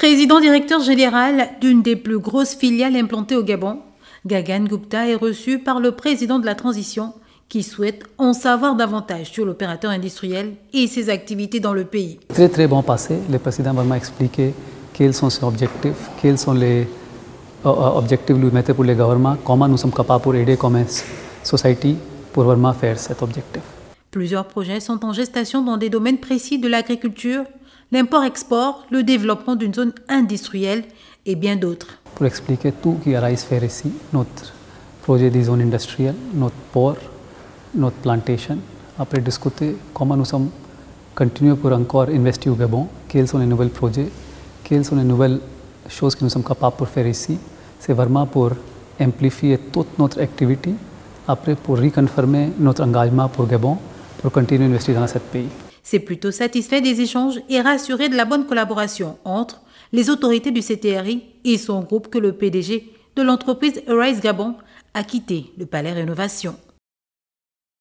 Président-directeur général d'une des plus grosses filiales implantées au Gabon, Gagan Gupta est reçu par le président de la transition qui souhaite en savoir davantage sur l'opérateur industriel et ses activités dans le pays. Très bon passé. Le président m'a expliqué quels sont ses objectifs, quels sont les objectifs lui mettre pour le gouvernement, comment nous sommes capables pour aider comme société pour vraiment faire cet objectif. Plusieurs projets sont en gestation dans des domaines précis de l'agriculture, l'import-export, le développement d'une zone industrielle et bien d'autres. Pour expliquer tout qui arise faire ici, notre projet de zone industrielle, notre port, notre plantation, après discuter comment nous sommes continuer pour encore investir au Gabon, quels sont les nouveaux projets, quelles sont les nouvelles choses que nous sommes capables de faire ici. C'est vraiment pour amplifier toute notre activité, après pour reconfirmer notre engagement pour Gabon, pour continuer à investir dans ce pays. C'est plutôt satisfait des échanges et rassuré de la bonne collaboration entre les autorités du CTRI et son groupe que le PDG de l'entreprise Arise Gabon a quitté le Palais Rénovation.